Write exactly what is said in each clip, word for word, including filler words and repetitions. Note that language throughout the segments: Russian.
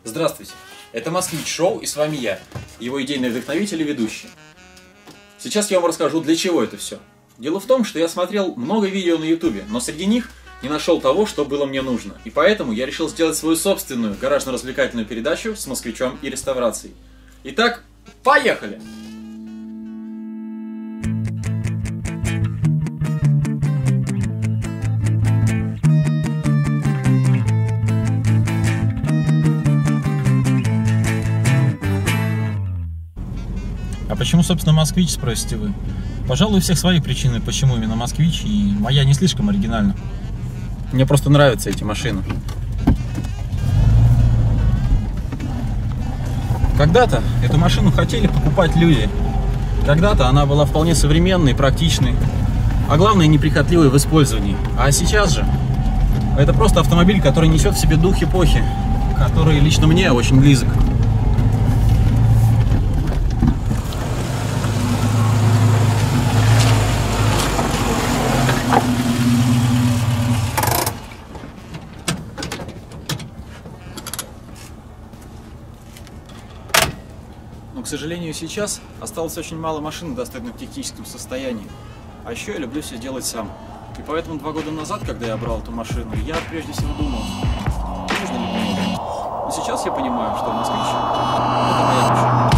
Здравствуйте, это Москвич Шоу, и с вами я, его идейный вдохновитель и ведущий. Сейчас я вам расскажу, для чего это все. Дело в том, что я смотрел много видео на ютубе, но среди них не нашел того, что было мне нужно. И поэтому я решил сделать свою собственную гаражно-развлекательную передачу с москвичом и реставрацией. Итак, поехали! А почему, собственно, москвич, спросите вы? Пожалуй, у всех свои причины, почему именно москвич, и моя не слишком оригинальна. Мне просто нравятся эти машины. Когда-то эту машину хотели покупать люди. Когда-то она была вполне современной, практичной, а главное, неприхотливой в использовании. А сейчас же это просто автомобиль, который несет в себе дух эпохи, который лично мне очень близок. Но, к сожалению, сейчас осталось очень мало машин в достойном техническом состоянии. А еще я люблю все делать сам. И поэтому два года назад, когда я брал эту машину, я прежде всего думал, нужно ли мне это. Но сейчас я понимаю, что москвич — это моя машина.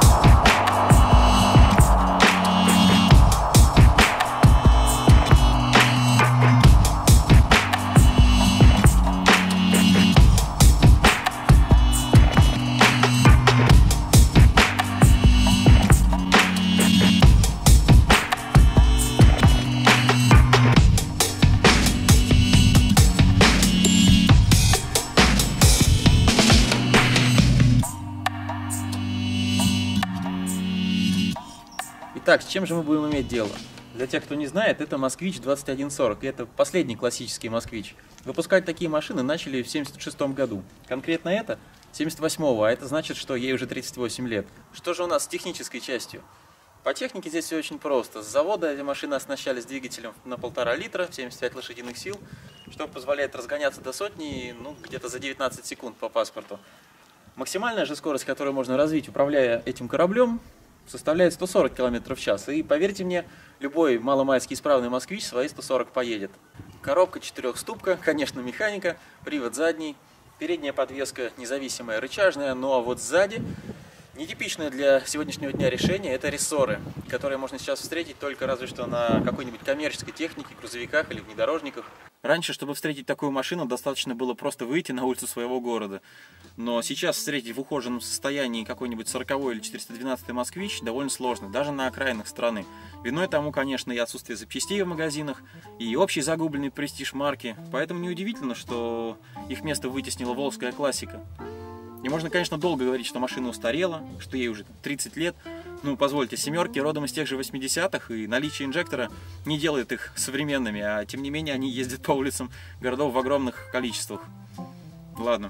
Итак, с чем же мы будем иметь дело? Для тех, кто не знает, это Москвич двадцать один сорок, и это последний классический Москвич. Выпускать такие машины начали в семьдесят шестом году. Конкретно это семьдесят восьмого, а это значит, что ей уже тридцать восемь лет. Что же у нас с технической частью? По технике здесь все очень просто. С завода эти машины оснащались двигателем на полтора литра, семьдесят пять лошадиных сил, что позволяет разгоняться до сотни, ну, где-то за девятнадцать секунд по паспорту. Максимальная же скорость, которую можно развить, управляя этим кораблем, составляет сто сорок километров в час. И поверьте мне, любой маломальски исправный москвич свои сто сорок поедет. Коробка четырехступка, конечно, механика, привод задний, передняя подвеска независимая, рычажная, ну а вот сзади нетипичное для сегодняшнего дня решение — это рессоры, которые можно сейчас встретить только разве что на какой-нибудь коммерческой технике, грузовиках или внедорожниках. Раньше, чтобы встретить такую машину, достаточно было просто выйти на улицу своего города. Но сейчас встретить в ухоженном состоянии какой-нибудь сороковой или четыреста двенадцатый москвич довольно сложно, даже на окраинах страны. Виной тому, конечно, и отсутствие запчастей в магазинах, и общий загубленный престиж марки. Поэтому неудивительно, что их место вытеснила волжская классика. И можно, конечно, долго говорить, что машина устарела, что ей уже тридцать лет. Ну, позвольте, семерки родом из тех же восьмидесятых, и наличие инжектора не делает их современными, а тем не менее они ездят по улицам городов в огромных количествах. Ладно.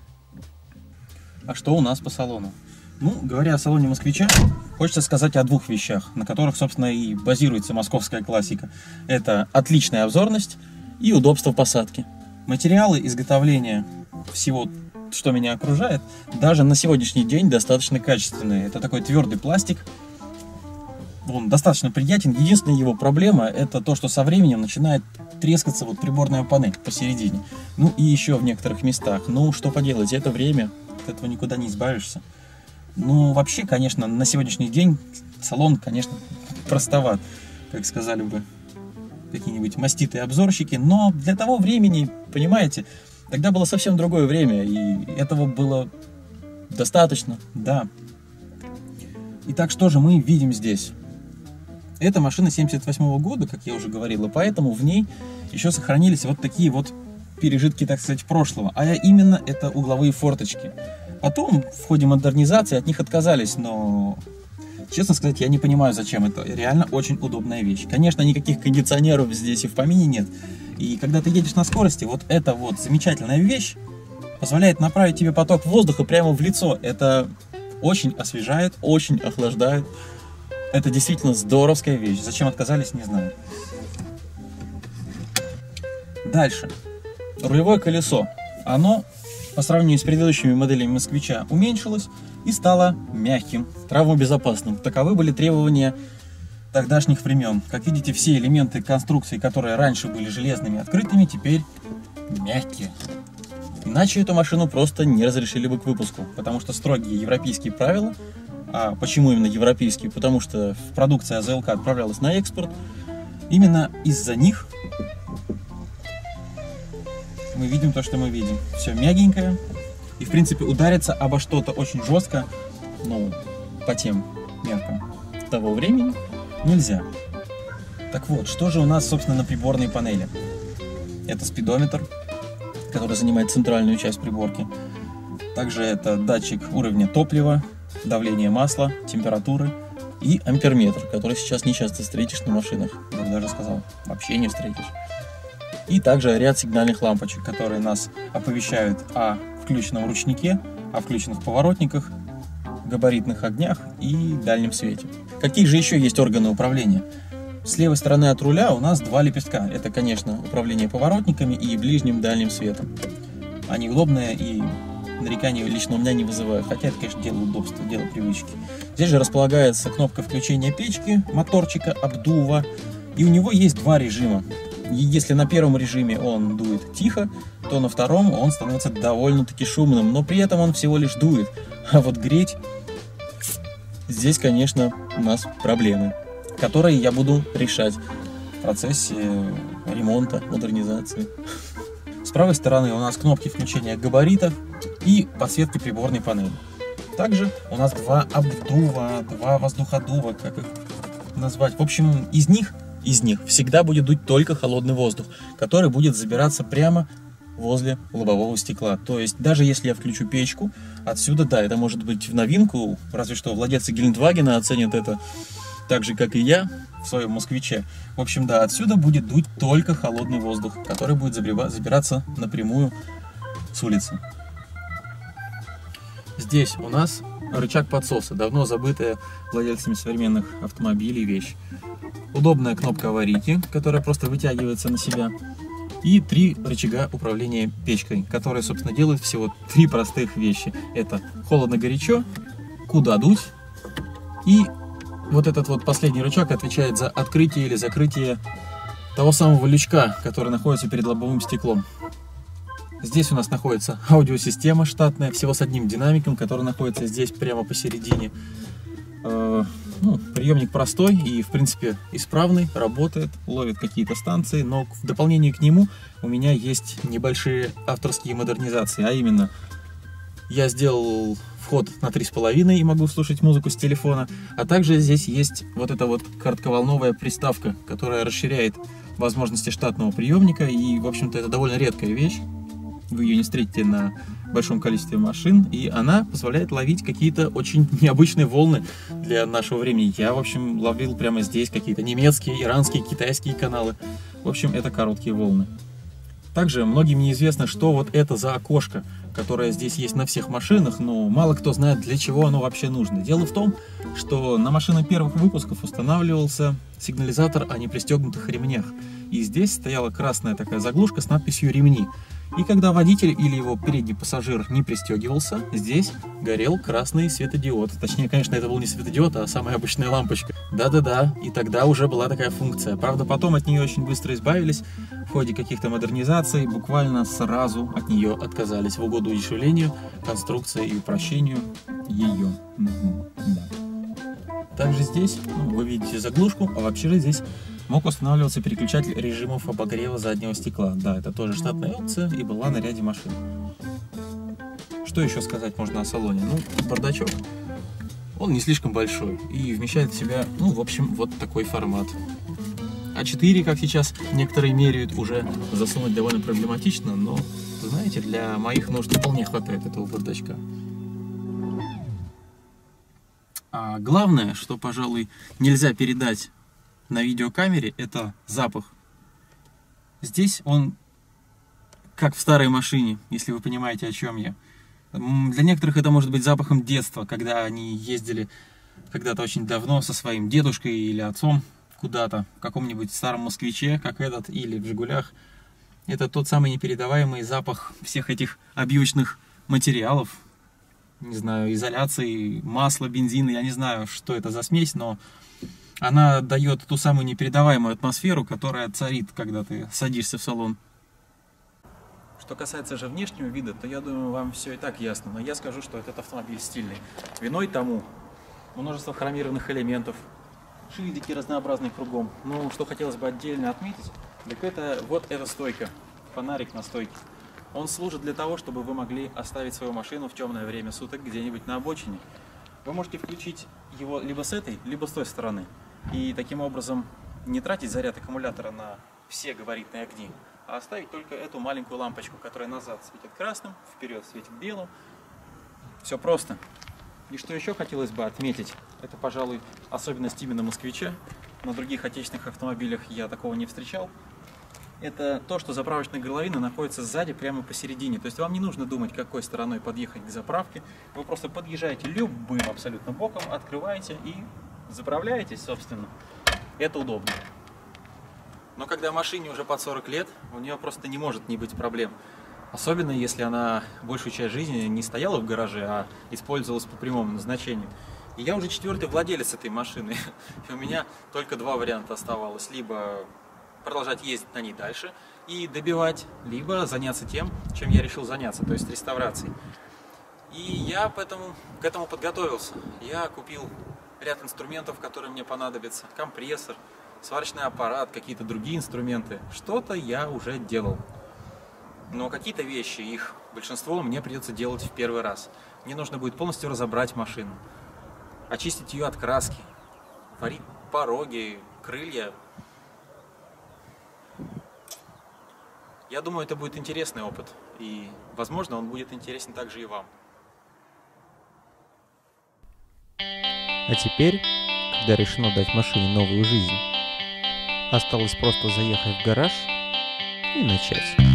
А что у нас по салону? Ну, говоря о салоне москвича, хочется сказать о двух вещах, на которых, собственно, и базируется московская классика. Это отличная обзорность и удобство посадки. Материалы изготовления всего, что меня окружает, даже на сегодняшний день достаточно качественные. Это такой твердый пластик. Он достаточно приятен. Единственная его проблема — это то, что со временем начинает трескаться вот приборная панель посередине. Ну и еще в некоторых местах. Ну, что поделать, это время, от этого никуда не избавишься. Ну, вообще, конечно, на сегодняшний день салон, конечно, простоват, как сказали бы какие-нибудь маститые обзорщики. Но для того времени, понимаете, тогда было совсем другое время, и этого было достаточно, да. Итак, что же мы видим здесь? Это машина семьдесят восьмого года, как я уже говорил, и поэтому в ней еще сохранились вот такие вот пережитки, так сказать, прошлого. А именно это угловые форточки. Потом в ходе модернизации от них отказались, но, честно сказать, я не понимаю, зачем это. Реально очень удобная вещь. Конечно, никаких кондиционеров здесь и в помине нет. И когда ты едешь на скорости, вот эта вот замечательная вещь позволяет направить тебе поток воздуха прямо в лицо. Это очень освежает, очень охлаждает. Это действительно здоровская вещь. Зачем отказались, не знаю. Дальше. Рулевое колесо. Оно по сравнению с предыдущими моделями Москвича уменьшилось и стало мягким, травмобезопасным. Таковы были требования тогдашних времен. Как видите, все элементы конструкции, которые раньше были железными и открытыми, теперь мягкие. Иначе эту машину просто не разрешили бы к выпуску, потому что строгие европейские правила. А почему именно европейские? Потому что продукция а зэ эл ка отправлялась на экспорт. Именно из-за них мы видим то, что мы видим. Все мягенькое. И, в принципе, удариться обо что-то очень жестко, ну, по тем меркам того времени, нельзя. Так вот, что же у нас, собственно, на приборной панели? Это спидометр, который занимает центральную часть приборки. Также это датчик уровня топлива, давления масла, температуры и амперметр, который сейчас не часто встретишь на машинах. Я бы даже сказал, вообще не встретишь. И также ряд сигнальных лампочек, которые нас оповещают о включенном ручнике, о включенных поворотниках, габаритных огнях и дальнем свете. Какие же еще есть органы управления? С левой стороны от руля у нас два лепестка. Это, конечно, управление поворотниками и ближним дальним светом. Они удобные и нареканий лично у меня не вызывают. Хотя это, конечно, дело удобства, дело привычки. Здесь же располагается кнопка включения печки, моторчика, обдува. И у него есть два режима. И если на первом режиме он дует тихо, то на втором он становится довольно-таки шумным. Но при этом он всего лишь дует. А вот греть... Здесь, конечно, у нас проблемы, которые я буду решать в процессе ремонта, модернизации. С правой стороны у нас кнопки включения габаритов и подсветки приборной панели. Также у нас два обдува, два воздуходува, как их назвать. В общем, из них, из них всегда будет дуть только холодный воздух, который будет забираться прямо возле лобового стекла. То есть, даже если я включу печку, отсюда, да, это может быть в новинку, разве что владельцы Гелендвагена оценят это так же, как и я в своем Москвиче. В общем, да, отсюда будет дуть только холодный воздух, который будет забираться напрямую с улицы. Здесь у нас рычаг подсоса, давно забытая владельцами современных автомобилей вещь. Удобная кнопка аварийки, которая просто вытягивается на себя. И три рычага управления печкой, которые, собственно, делают всего три простых вещи. Это холодно-горячо, куда дуть, и вот этот вот последний рычаг отвечает за открытие или закрытие того самого лючка, который находится перед лобовым стеклом. Здесь у нас находится аудиосистема штатная, всего с одним динамиком, который находится здесь прямо посередине. Ну, приемник простой и, в принципе, исправный, работает, ловит какие-то станции, но в дополнение к нему у меня есть небольшие авторские модернизации, а именно я сделал вход на три с половиной и могу слушать музыку с телефона, а также здесь есть вот эта вот коротковолновая приставка, которая расширяет возможности штатного приемника, и, в общем-то, это довольно редкая вещь. Вы ее не встретите на большом количестве машин, и она позволяет ловить какие-то очень необычные волны для нашего времени. Я, в общем, ловил прямо здесь какие-то немецкие, иранские, китайские каналы. В общем, это короткие волны. Также многим неизвестно, что вот это за окошко, которое здесь есть на всех машинах, но мало кто знает, для чего оно вообще нужно. Дело в том, что на машинах первых выпусков устанавливался сигнализатор о непристегнутых ремнях. И здесь стояла красная такая заглушка с надписью «Ремни». И когда водитель или его передний пассажир не пристегивался, здесь горел красный светодиод. Точнее, конечно, это был не светодиод, а самая обычная лампочка. Да-да-да, и тогда уже была такая функция. Правда, потом от нее очень быстро избавились. В ходе каких-то модернизаций буквально сразу от нее отказались в угоду удешевлению, конструкции и упрощению ее. Угу, да. Также здесь, ну, вы видите заглушку, а вообще же здесь мог устанавливаться переключатель режимов обогрева заднего стекла. Да, это тоже штатная опция и была на ряде машин. Что еще сказать можно о салоне? Ну, бардачок. Он не слишком большой и вмещает в себя, ну, в общем, вот такой формат. а четыре, как сейчас некоторые меряют, уже засунуть довольно проблематично, но, знаете, для моих нужд вполне хватает этого бардачка. А главное, что, пожалуй, нельзя передать на видеокамере, это запах. Здесь он как в старой машине, если вы понимаете, о чем я. Для некоторых это может быть запахом детства, когда они ездили когда-то очень давно со своим дедушкой или отцом куда-то, в каком-нибудь старом москвиче, как этот, или в Жигулях. Это тот самый непередаваемый запах всех этих объючных материалов, не знаю, изоляции, масла, бензина, я не знаю, что это за смесь, но она дает ту самую непередаваемую атмосферу, которая царит, когда ты садишься в салон. Что касается же внешнего вида, то я думаю, вам все и так ясно, но я скажу, что этот автомобиль стильный. Виной тому множество хромированных элементов, шильдики разнообразные кругом. Ну, что хотелось бы отдельно отметить, так это вот эта стойка, фонарик на стойке. Он служит для того, чтобы вы могли оставить свою машину в темное время суток где-нибудь на обочине. Вы можете включить его либо с этой, либо с той стороны. И таким образом не тратить заряд аккумулятора на все габаритные огни, а оставить только эту маленькую лампочку, которая назад светит красным, вперед светит белым. Все просто. И что еще хотелось бы отметить, это, пожалуй, особенность именно москвича. На других отечественных автомобилях я такого не встречал. Это то, что заправочная горловина находится сзади, прямо посередине. То есть вам не нужно думать, какой стороной подъехать к заправке. Вы просто подъезжаете любым абсолютно боком, открываете и заправляетесь, собственно. Это удобно. Но когда машине уже под сорок лет, у нее просто не может не быть проблем. Особенно если она большую часть жизни не стояла в гараже, а использовалась по прямому назначению. И я уже четвертый владелец этой машины. И у меня только два варианта оставалось. Либо продолжать ездить на ней дальше и добивать, либо заняться тем, чем я решил заняться, то есть реставрацией. И я поэтому, к этому подготовился. Я купил ряд инструментов, которые мне понадобятся. Компрессор, сварочный аппарат, какие-то другие инструменты. Что-то я уже делал. Но какие-то вещи, их большинство мне придется делать в первый раз. Мне нужно будет полностью разобрать машину, очистить ее от краски, варить пороги, крылья. Я думаю, это будет интересный опыт, и, возможно, он будет интересен также и вам. А теперь, когда решено дать машине новую жизнь, осталось просто заехать в гараж и начать.